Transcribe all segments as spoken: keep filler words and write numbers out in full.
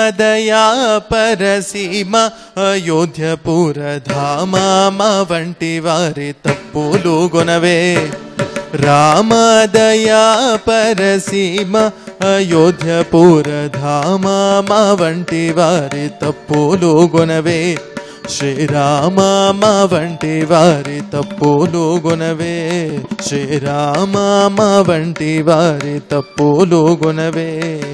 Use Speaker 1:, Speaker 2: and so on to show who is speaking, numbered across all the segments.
Speaker 1: రామదయా పరసీమ అయోధ్యపుర ధామ మా వంటి వారి తప్పులు గొనవే. రామదయా పరసీమ అయోధ్యపుర ధామ మా వంటి వారి తప్పులు గొనవే. శ్రీరామ మా వంటి వారి తప్పులు గొనవే. శ్రీరామ మా వంటి వారి తప్పులు గొనవే.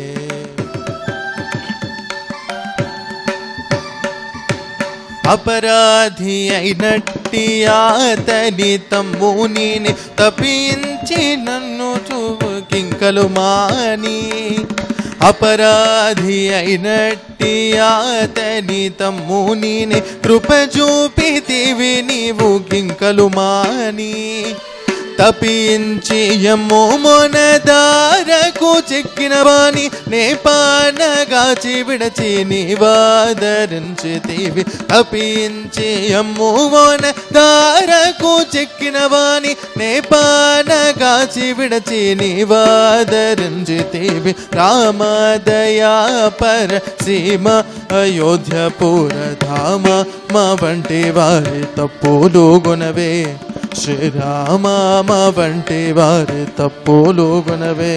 Speaker 1: అపరాధి అయినట్టి అతని తమ్ముని తప్పించి నన్ను చూకింకలు మాని. అపరాధి అయినట్టి అతని తమ్ముని కృప చూపితివి నీవు కింకలు మాని. తప్పించి యమ్ము మొనదారకు చెక్కిన వాణి నే పానగాచి విడచి నీవాదరించితివి. తప్పించి యమ్ము మొనదారకు చెక్కిన వాణి నే పానగాచి విడచి నీవాదరించితివి. రామదయా పరసీమ అయోధ్యపుర ధామ మా వంటి వారి తప్పులు గొనవే. శ్రీరామ మా వంటి వారి తప్పులు గొనవే.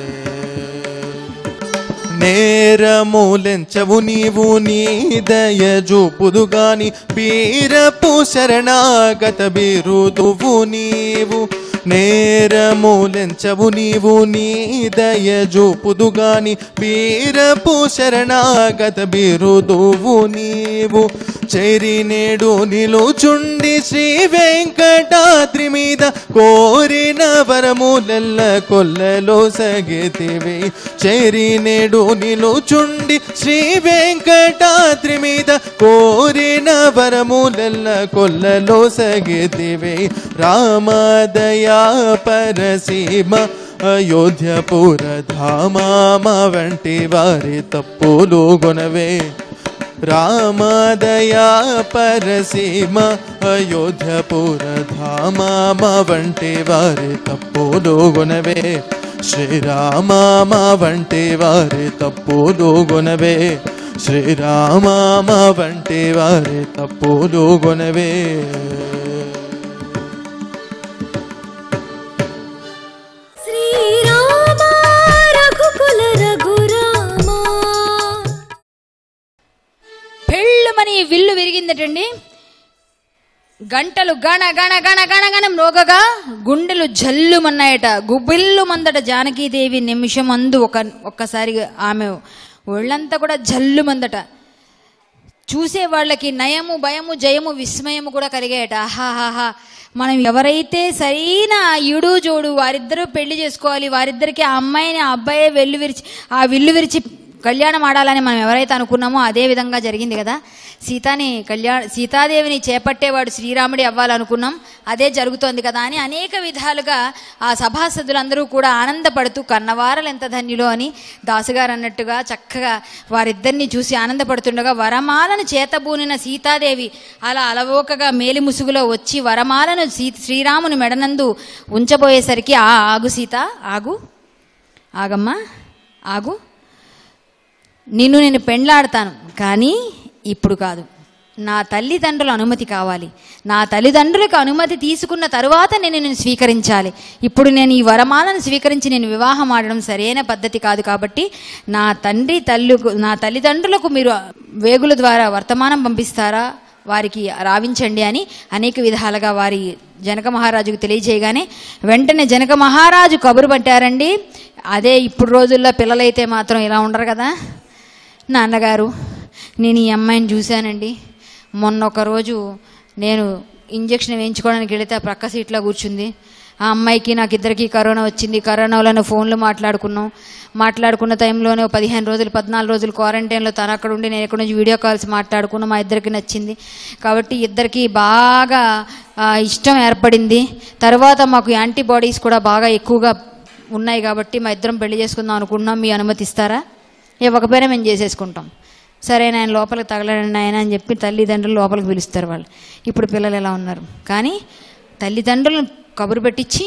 Speaker 1: నేరములెంచవు నీవు నీ దయ చూపుదుగాని బీరపు శరణాగత బిరుదువు నీవు. నేరములెంచవు నీవు నీ దయ చూపుదుగాని బీరపు శరణాగత బిరుదువు నీవు. చెరి నేడు నిలుచుండి శ్రీ వెంకటాద్రి మీద కోరిన వరములెల్ల కొల్లలో సగితివి. చెరి నేడు నిలుచుండి శ్రీ వెంకటాద్రి మీద కోరిన వరములెల్ల కొల్లలో సగితివి. రామదయా పరసీమ అయోధ్యపుర ధామ మా వంటి వారి తప్పులు గొనవే. రామదయా పరసీమ అయోధ్యపుర ధామ మా వంటి వారి తప్పులు గొనవే. శ్రీరామ మా వంటి వారి తప్పులు గొనవే. శ్రీరామ మా వంటి వారి తప్పులు గొనవే.
Speaker 2: పెళ్ళుమని విల్లు విరిగిందటండి. గంటలు గణ గణ గణ గణ గణ మ్రోగగా గుండెలు జల్లుమన్నాయట. గుబిల్లు మందట జానకీదేవి నిమిషం అందు ఒక ఒక్కసారిగా ఆమె ఒళ్ళంతా కూడా జల్లుమందట. చూసే వాళ్ళకి నయము భయము జయము విస్మయము కూడా కలిగాయట. ఆహాహాహా, మనం ఎవరైతే సరైన ఈడు జోడు వారిద్దరూ పెళ్లి చేసుకోవాలి, వారిద్దరికి ఆ అమ్మాయిని ఆ అబ్బాయే వెల్లు విరిచి ఆ విల్లు విరిచి కళ్యాణం ఆడాలని మనం ఎవరైతే అనుకున్నామో అదే విధంగా జరిగింది కదా. సీతాని కళ్యాణ సీతాదేవిని చేపట్టేవాడు శ్రీరాముడి అవ్వాలనుకున్నాం, అదే జరుగుతోంది కదా అని అనేక విధాలుగా ఆ సభాసదులందరూ కూడా ఆనందపడుతూ కన్నవారలు ఎంత ధన్యులో అని దాసుగారు అన్నట్టుగా చక్కగా వారిద్దరిని చూసి ఆనందపడుతుండగా వరమాలను చేతబూనిన సీతాదేవి అలా అలవోకగా మేలి ముసుగులో వచ్చి వరమాలను సీ శ్రీరాముని మెడనందు ఉంచబోయేసరికి ఆ ఆగు సీత, ఆగు, ఆగమ్మా, ఆగు, నిన్ను నేను పెండ్లాడతాను కానీ ఇప్పుడు కాదు. నా తల్లిదండ్రుల అనుమతి కావాలి. నా తల్లిదండ్రులకు అనుమతి తీసుకున్న తరువాత నేను నేను స్వీకరించాలి. ఇప్పుడు నేను ఈ వరమాలను స్వీకరించి నేను వివాహం ఆడడం సరైన పద్ధతి కాదు. కాబట్టి నా తండ్రి తల్లుకు నా తల్లిదండ్రులకు మీరు వేగుల ద్వారా వర్తమానం పంపిస్తారా, వారికి రావించండి అని అనేక విధాలుగా వారి జనక మహారాజుకు తెలియజేయగానే వెంటనే జనక మహారాజు కబురు పట్టారండి. అదే ఇప్పుడు రోజుల్లో పిల్లలైతే మాత్రం ఇలా ఉండరు కదా. నాన్నగారు, నేను ఈ అమ్మాయిని చూశానండి. మొన్న ఒకరోజు నేను ఇంజక్షన్ వేయించుకోవడానికి వెళితే ఆ ప్రక్క సీట్లో కూర్చుంది. ఆ అమ్మాయికి నాకు ఇద్దరికి కరోనా వచ్చింది. కరోనాలోనే ఫోన్లు మాట్లాడుకున్నాం. మాట్లాడుకున్న టైంలోనే పదిహేను రోజులు పద్నాలుగు రోజులు క్వారంటైన్లో తను అక్కడ ఉండి నేను ఎక్కడి నుంచి వీడియో కాల్స్ మాట్లాడుకున్నాం. మా ఇద్దరికి నచ్చింది కాబట్టి ఇద్దరికి బాగా ఇష్టం ఏర్పడింది. తర్వాత మాకు యాంటీబాడీస్ కూడా బాగా ఎక్కువగా ఉన్నాయి కాబట్టి మా ఇద్దరం పెళ్లి చేసుకుందాం అనుకుంటున్నాం. మీ అనుమతిస్తారా? ఇవ్వకపోయినా మేము చేసేసుకుంటాం. సరే ఆయన లోపలికి తగలండి ఆయన అని చెప్పి తల్లిదండ్రులు లోపలికి పిలుస్తారు వాళ్ళు. ఇప్పుడు పిల్లలు ఎలా ఉన్నారు కానీ తల్లిదండ్రులను కబురు పెట్టించి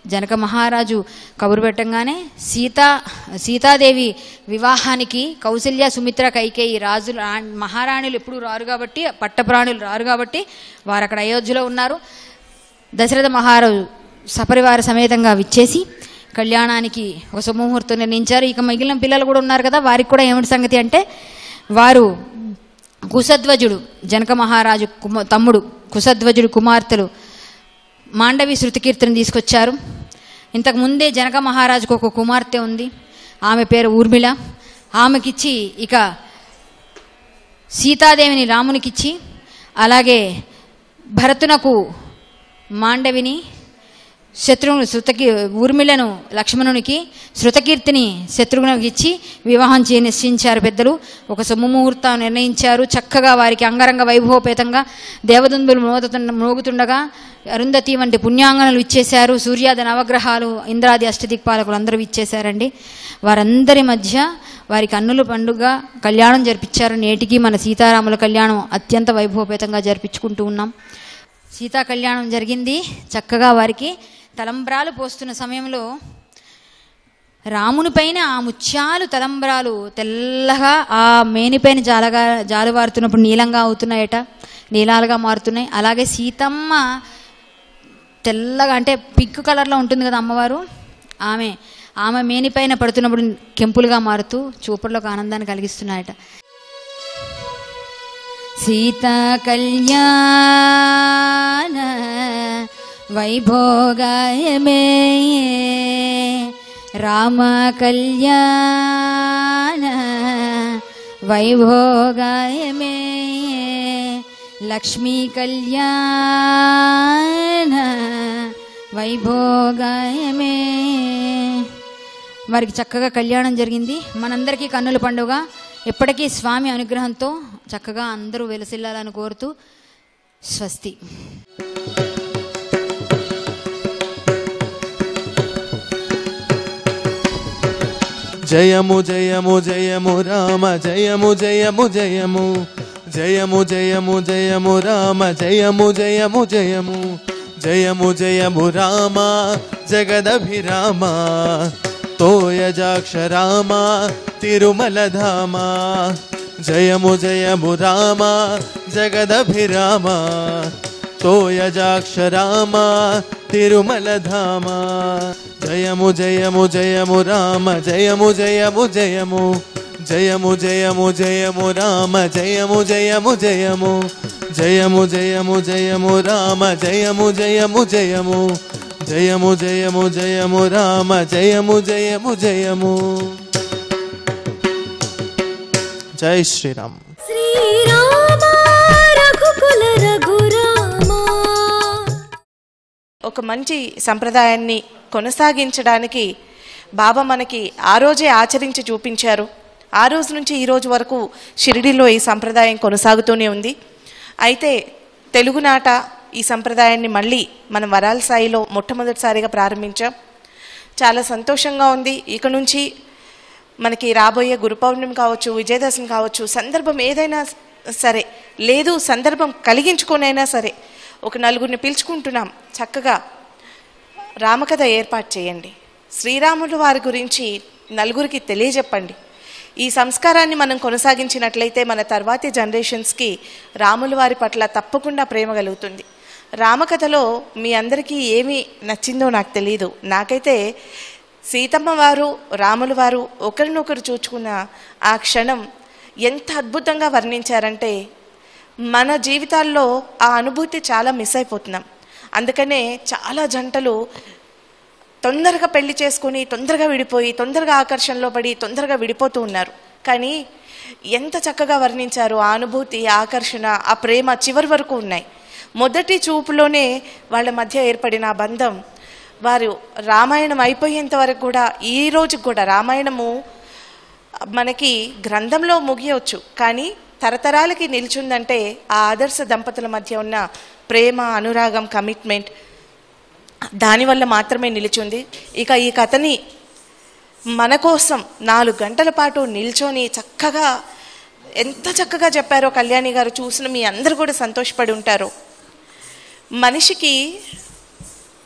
Speaker 2: జనక మహారాజు కబురు పెట్టంగానే సీతా సీతాదేవి వివాహానికి కౌసల్య, సుమిత్ర, కైకేయి రాజులు మహారాణులు ఎప్పుడు రారు కాబట్టి, పట్టప్రాణులు రారు కాబట్టి వారు అక్కడ అయోధ్యలో ఉన్నారు. దశరథ మహారాజు సపరివార సమేతంగా విచ్చేసి కళ్యాణానికి ఒక శుభముహూర్తం నిర్ణయించారు. ఇక మిగిలిన పిల్లలు కూడా ఉన్నారు కదా, వారికి కూడా ఏమిటి సంగతి అంటే, వారు కుశధ్వజుడు జనక మహారాజు కుమ తమ్ముడు కుశధ్వజుడు కుమార్తెలు మాండవి శృతికీర్తిని తీసుకొచ్చారు. ఇంతకు ముందే జనక మహారాజుకు ఒక కుమార్తె ఉంది, ఆమె పేరు ఊర్మిళ. ఆమెకిచ్చి ఇక సీతాదేవిని రామునికిచ్చి, అలాగే భరతునకు మాండవిని, శత్రువును శృతకీ ఊర్మిళను లక్ష్మణునికి, శృతకీర్తిని శత్రుఘ్నునికి ఇచ్చి వివాహం చే నిశ్చయించారు పెద్దలు. ఒక శుభముహూర్తం నిర్ణయించారు. చక్కగా వారికి అంగరంగ వైభవపేతంగా దేవదందులు మోగుతుండ మోగుతుండగా అరుంధతి వంటి పుణ్యాంగనలు ఇచ్చేశారు. సూర్యాది నవగ్రహాలు, ఇంద్రాది అష్టదిక్పాలకులు అందరూ ఇచ్చేశారండి. వారందరి మధ్య వారికి అన్నుల పండుగ కళ్యాణం జరిపించారు. నేటికి మన సీతారాముల కళ్యాణం అత్యంత వైభవపేతంగా జరిపించుకుంటూ ఉన్నాం. సీతా కళ్యాణం జరిగింది. చక్కగా వారికి తలంబ్రాలు పోస్తున్న సమయంలో రాముని పైన ఆ ముత్యాలు తలంబ్రాలు తెల్లగా ఆ మేనిపైన జాలగా జాలువారుతున్నప్పుడు నీలంగా అవుతున్నాయట, నీలాలుగా మారుతున్నాయి. అలాగే సీతమ్మ తెల్లగా అంటే పింక్ కలర్లో ఉంటుంది కదా అమ్మవారు, ఆమె ఆమె మేనిపైన పడుతున్నప్పుడు కెంపులుగా మారుతూ చూపర్లోకి ఆనందాన్ని కలిగిస్తున్నాయట. సీతా కళ్యాణ వైభోగాయమే రామ కళ్యాణ వైభోగాయమే లక్ష్మీ కళ్యాణ వైభోగాయమే. వారికి చక్కగా కళ్యాణం జరిగింది. మనందరికీ కన్నుల పండుగ. ఎప్పటికీ స్వామి అనుగ్రహంతో చక్కగా అందరూ వెలసిల్లాలని కోరుతూ స్వస్తి.
Speaker 1: జయము జయము జయము రామ జయము జయము జయము జయము జయము జయము రామ జయము జయము జయము జయము జయము రామ జగదభిరామ తోయజాక్ష రామ తిరుమలధామ జయము జయము రామ జగదభిరామ తోయజాక్ష రామ తిరుమలధామ జయము జయము జయము రామ జయము జయము జయము జయము జయము జయము రామ జయము జయము జయము జయము జయము జయము రామ జయము జయము జయము జయము జయము జయము రామ జయము జయము జయము. జై శ్రీరామ్.
Speaker 3: శ్రీరామ రఘుకుల రఘురామ.
Speaker 4: ఒక మంచి సంప్రదాయాన్ని కొనసాగించడానికి బాబా మనకి ఆ రోజే ఆచరించి చూపించారు. ఆ రోజు నుంచి ఈ రోజు వరకు షిరిడీలో ఈ సంప్రదాయం కొనసాగుతూనే ఉంది. అయితే తెలుగునాట ఈ సంప్రదాయాన్ని మళ్ళీ మనం వరాల సాయిలో మొట్టమొదటిసారిగా ప్రారంభించాం. చాలా సంతోషంగా ఉంది. ఇక నుంచి మనకి రాబోయే గురు పౌర్ణమి కావచ్చు, విజయదశమి కావచ్చు, సందర్భం ఏదైనా సరే, లేదు సందర్భం కలిగించుకొనైనా సరే ఒక నలుగురిని పిలుచుకుంటున్నాం, చక్కగా రామకథ ఏర్పాటు చేయండి. శ్రీరాముల వారి గురించి నలుగురికి తెలియజెప్పండి. ఈ సంస్కారాన్ని మనం కొనసాగించినట్లయితే మన తర్వాతి జనరేషన్స్కి రాముల వారి పట్ల తప్పకుండా ప్రేమ కలుగుతుంది. రామకథలో మీ అందరికీ ఏమి నచ్చిందో నాకు తెలియదు. నాకైతే సీతమ్మ వారు రాముల వారు ఒకరినొకరు చూచుకున్న ఆ క్షణం ఎంత అద్భుతంగా వర్ణించారంటే మన జీవితాల్లో ఆ అనుభూతి చాలా మిస్ అయిపోతున్నాం. అందుకనే చాలా జంటలు తొందరగా పెళ్లి చేసుకుని తొందరగా విడిపోయి తొందరగా ఆకర్షణలో పడి తొందరగా విడిపోతూ ఉన్నారు. కానీ ఎంత చక్కగా వర్ణించారు ఆ అనుభూతి, ఆకర్షణ, ఆ ప్రేమ చివరి వరకు ఉన్నాయి. మొదటి చూపులోనే వాళ్ళ మధ్య ఏర్పడిన ఆ బంధం వారు రామాయణం అయిపోయేంత వరకు కూడా, ఈ రోజుకి కూడా రామాయణము మనకి గ్రంథంలో ముగియవచ్చు, కానీ తరతరాలకి నిల్చుందంటే ఆ ఆదర్శ దంపతుల మధ్య ఉన్న ప్రేమ, అనురాగం, కమిట్మెంట్ దానివల్ల మాత్రమే నిలిచింది. ఇక ఈ కథని మన కోసం నాలుగు గంటల పాటు నిల్చొని చక్కగా ఎంత చక్కగా చెప్పారో కళ్యాణి గారు, చూసిన మీ అందరూ కూడా సంతోషపడి ఉంటారు. మనిషికి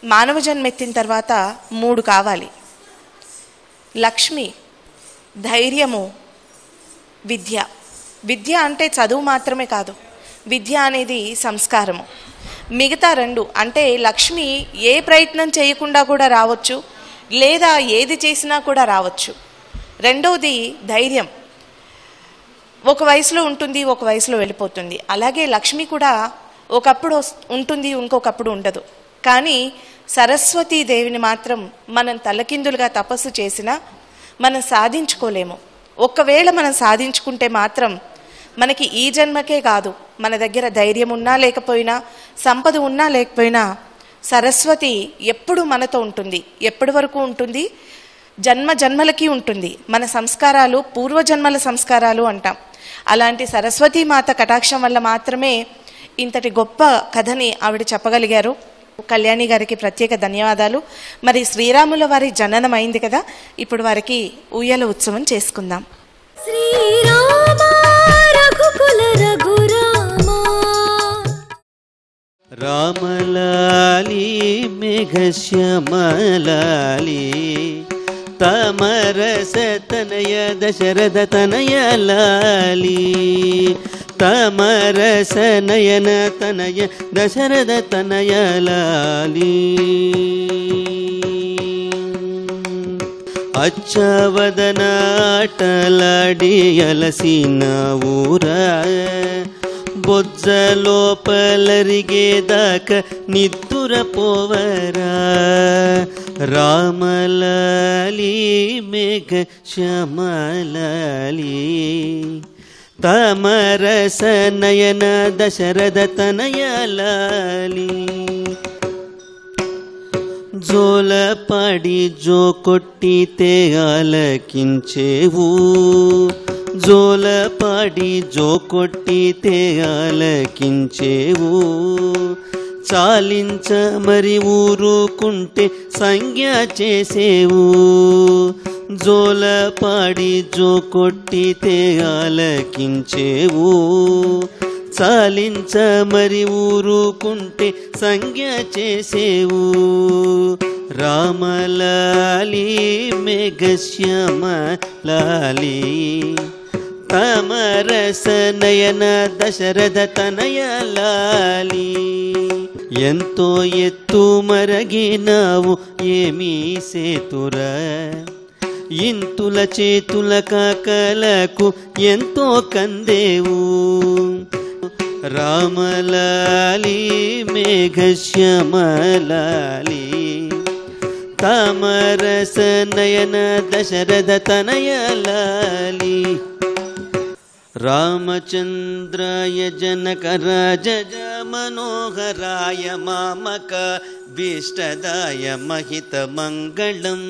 Speaker 4: మానవ జన్మెత్తిన తర్వాత మూడు కావాలి: లక్ష్మి, ధైర్యము, విద్య. విద్య అంటే చదువు మాత్రమే కాదు, విద్య అనేది సంస్కారము. మిగతా రెండు అంటే లక్ష్మి ఏ ప్రయత్నం చేయకుండా కూడా రావచ్చు, లేదా ఏది చేసినా కూడా రావచ్చు. రెండవది ధైర్యం. ఒక వయసులో ఉంటుంది, ఒక వయసులో వెళ్ళిపోతుంది. అలాగే లక్ష్మి కూడా ఒకప్పుడు ఉంటుంది, ఇంకొకప్పుడు ఉండదు. కానీ సరస్వతీదేవిని మాత్రం మనం తలకిందులుగా తపస్సు చేసినా మనం సాధించుకోలేము. ఒకవేళ మనం సాధించుకుంటే మాత్రం మనకి ఈ జన్మకే కాదు, మన దగ్గర ధైర్యం ఉన్నా లేకపోయినా, సంపద ఉన్నా లేకపోయినా, సరస్వతి ఎప్పుడు మనతో ఉంటుంది. ఎప్పటి వరకు ఉంటుంది? జన్మ జన్మలకి ఉంటుంది. మన సంస్కారాలు పూర్వజన్మల సంస్కారాలు అంటాం. అలాంటి సరస్వతీమాత కటాక్షం వల్ల మాత్రమే ఇంతటి గొప్ప కథని ఆవిడ చెప్పగలిగారు. కళ్యాణి గారికి ప్రత్యేక ధన్యవాదాలు. మరి శ్రీరాముల వారి జననం అయింది కదా, ఇప్పుడు వారికి ఉయ్యాల ఉత్సవం చేసుకుందాం.
Speaker 3: శ్రీరామ రఘుకుల రఘురామ
Speaker 5: రామలాలి మేఘశ్యామలాలి తమరస తనయ దశరథ తనయ లాలి తమరస నయన తనయ దశరథ తనయ లాలి అచ్చవదనాటలాడి అలసిన ఊర బొజ్జలోపలరిగేదాక నిద్దుర పోవరా రామలాలి మేఘ శ్యామలాలి తమరస నయన దశరథ తనయ లాలి జోలపాడి జో కొట్టితే ఆలకించేవు జోలపాడి జో కొట్టితే ఆలకించేవు చాలించ మరి ఊరుకుంటే సంజ్ఞ చేసేవు జోలపాడి జో కొట్టితే ఆలకించేవు చాలించ మరి ఊరుకుంటే సంజ్ఞ చేసేవు రామలాలి మేఘశ్యామలాలి తమరస నయన దశరథ తనయ లాలి ఎంతో ఎత్తు మరగినావు ఏమీ సేతురా ఇంతుల చేతుల కాకలకు ఎంతో కందేవు రామలాలి మేఘశ్యామలాలి తమరస నయన దశరథ తనయ లాలి రామచంద్రాయ జనకరాజ మనోహరాయ మామక భీష్టదాయ మహిత మంగళం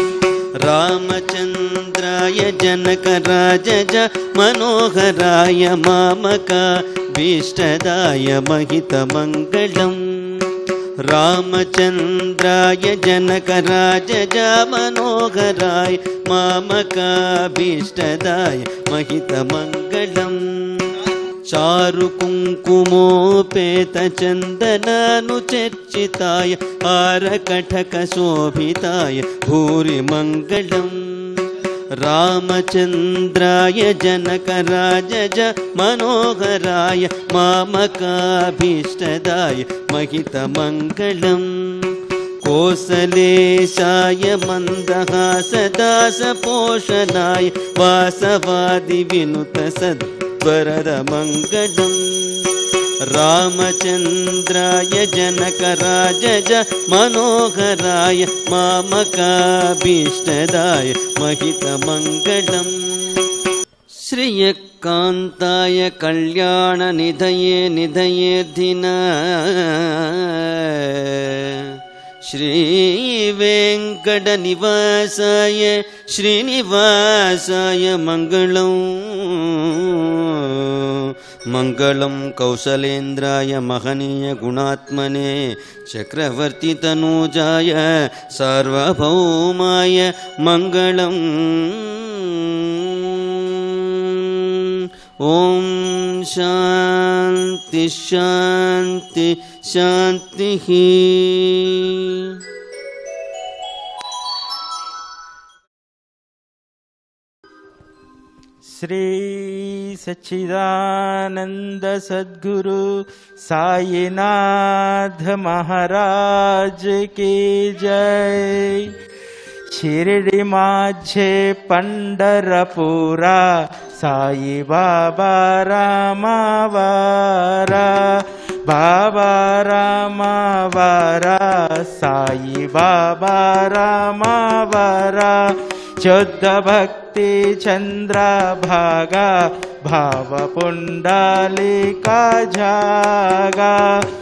Speaker 5: రామచంద్రాయ జనకరాజ మనోహరాయ మామక భీష్టదాయ మహిత మంగళం రామచంద్రాయ జనకరాజ మనోహరాయ మామకాభీష్టదాయ మహిత మంగళం చారు కుంకుమోపేత చందనాను చర్చితాయ ఆరకటక శోభితాయ భూరి మంగళం రామచంద్రాయ జనకరాజ మనోహరాయ మామకాభీష్టదాయ మహిత మంగళం కోసలేశాయ మందహాసదాస పోషణాయ వాసవాది వినుత సద్వరద మంగళం రామచంద్రాయ జనకరాజ మనోహరాయ మామకాభీష్టదాయ మహిత మంగళం శ్రియకాంతాయ కళ్యాణ నిధయే నిధయేధిన శ్రీ వెంకట నివాసాయ శ్రీనివాసాయ మంగళం మంగళం కౌసలేంద్రాయ మహనీయ గుణాత్మనే చక్రవర్తి తనూజాయ సార్వభౌమాయ మంగళం ఓం शांति शांति शांति ही।
Speaker 6: श्री सच्चिदानंद सद्गुरु साईनाथ महाराज की जय। शिरडी माझे पंढरपुरा साई बाबा रामावारा, बाबा रामावारा साई बाबा रामावारा। शुद्ध भक्ति चंद्र भागा भाव पुंडलिका जागा,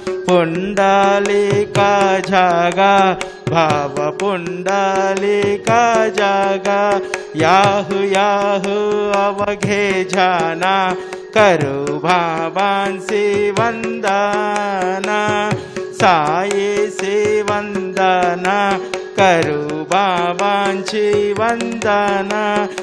Speaker 6: पुंडलिका जागा भाव पुंडलिका जागा। याहू याहू अवघे जाना करो भावांसी वंदना, साये से वंदना करो बाबांची वंदना।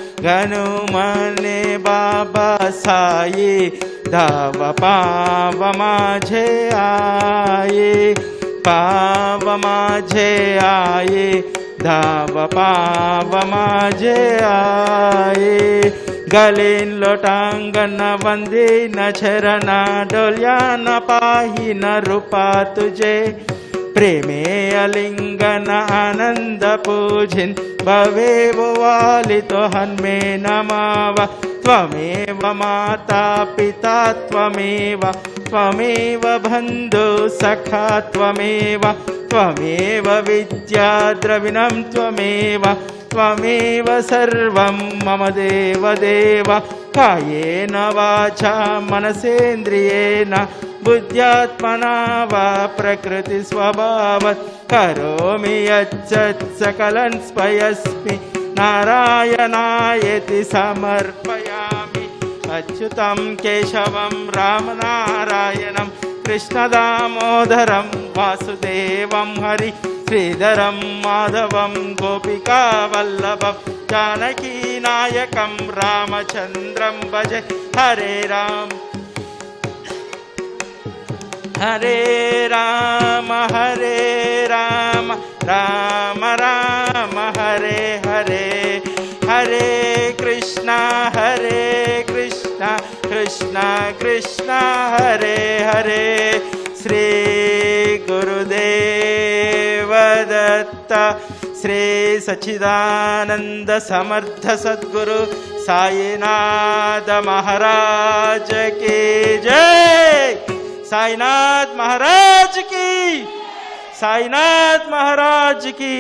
Speaker 6: गनुमने बाबा साई धाव पाव माझे आये, पाव माझे आये धाव पाव माझे आये। गलीन लोटांगण वंदी न चरणा डोल्या न पाही न रूपा तुझे। प्रेमे अलिंगन आनंद पूजिन भवेव वालितो हन्मे नमाव। त्वमेव माता पिता त्वमेव, त्वमेव बन्धु सखा त्वमेव, त्वमेव विद्या द्रविणं त्वमेव, त्वमेव सर्वं मम देव देव। कायेन वाचा मनसेन्द्रियेण बुद्ध्यात्मना वा प्रकृति स्वभावात् करोमि यच्चत् सकलं स्वयस्मि नारायणायेति समर्पयामि। अच्युतं केशवं रामनारायणं कृष्णदामोदरं वासुदेवं हरि श्रीधरं माधवं गोपिकावल्लभं जानकीनायकं रामचन्द्रं भजे। हरे राम हरे राम हरे राम राम राम हरे हरे। हरे कृष्णा हरे कृष्णा कृष्णा कृष्णा हरे हरे। श्री गुरुदेव दत्त श्री सच्चिदानंद समर्थ सद्गुरु साईनाथ महाराज की जय। साईनाथ महाराज की, साईनाथ महाराज की।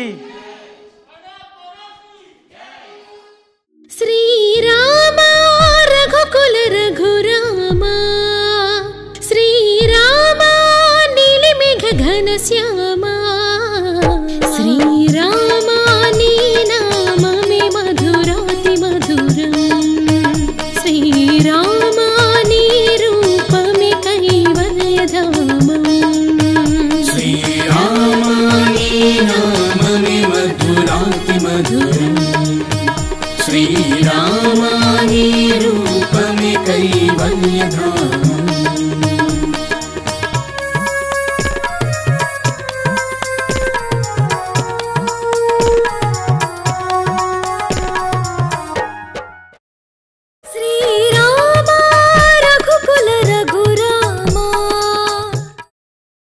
Speaker 3: श्री राम रघुकुल रघुरामा, श्री राम नीलिमेघ घन श्यामा। श्री राम नी नाम में मधुराति मधुरम, श्री राम नी रूप में कैवल्य धामम।
Speaker 7: श्री राम नी नाम में मधुराति मधुरम, श्री राम नी रूप में कैवल्य धामम।